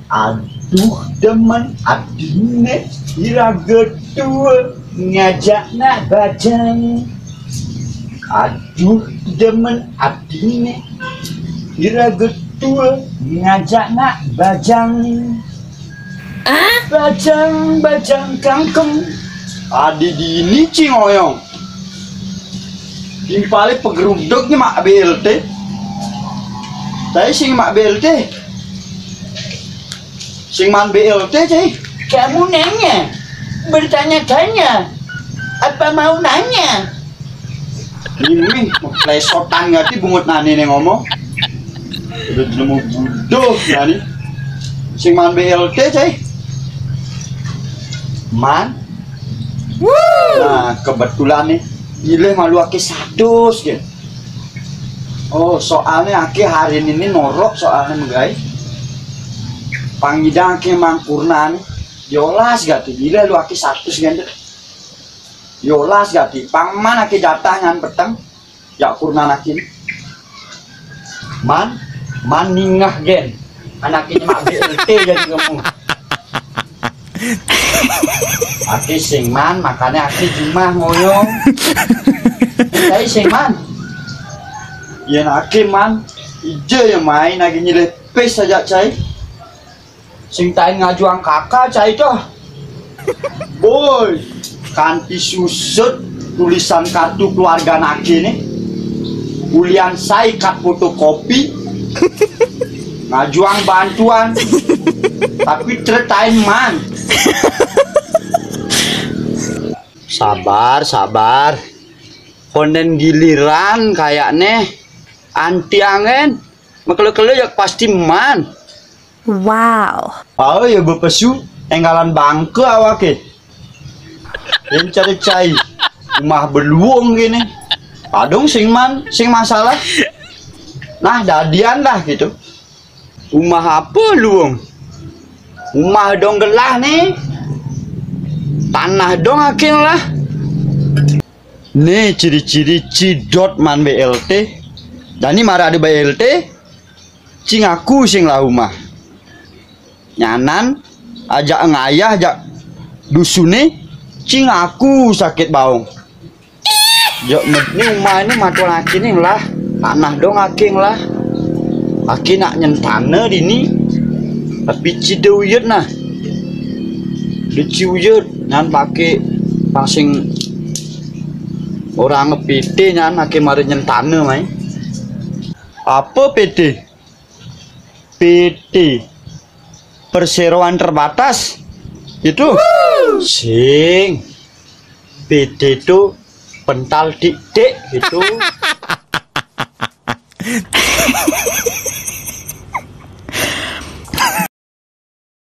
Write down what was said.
Aduh demen adine iraga tua ngajak nak bajang. Aduh demen adine iraga tua ngajak nak bajang. Bajang kangkung adi dini cingoyong timpali pegeruduknya mak BLT. Saya sing mak BLT sing man BLT cai. Kamu nanya bertanya-tanya apa mau nanya ini lesotan ngerti bungut nani nih ngomong udah nemu bodoh nani sing man BLT cai man. Nah kebetulan nih gile malu aki sadus gitu. Oh soalnya aki hari ini norok soalnya menggai pangidang aki mangkurna nih yolas gati gile lu aki sadus gitu yolas gati pangman aki jatah ngan peteng ya kurna aki man ningah gen anak ini mak BLT jadi kamu. Aki sing man makanya aki jumah ngoyong. Saya sing man. Ya aki man ije yang main lagi nyelepes saja cai. Sing tain ngajuang kakak cai toh. Boy, kanti susut tulisan kartu keluarga naki nih. Ulian saya kat fotokopi. Ngajuang bantuan. Tapi ceritain man. Sabar konden giliran kayaknya anti angin makele-kele ya pasti man. Wow. Oh ya bepesu enggalan bangke awake yang cari rumah beluung gini padung sing man sing masalah nah dadian lah gitu rumah apa luung rumah dong gelah nih tanah dong akhir lah. Nih ciri-ciri cidot man BLT. Dan ini marah ada BLT. Cing aku sing lah rumah. Nyanan ajak ngayah ajak dusune cing aku sakit baung. Jok ini rumah ini matul akhir nih lah. Tanah dong akhir lah. Akhir nak nyentane dini. Tapi cidewiyet nah. Diciuyet nyan pakai pasing orang nge-PT nyan pakai mari nyentane mai. Apa PT? PT perseroan terbatas itu. Sing PT itu pental dik-dik itu.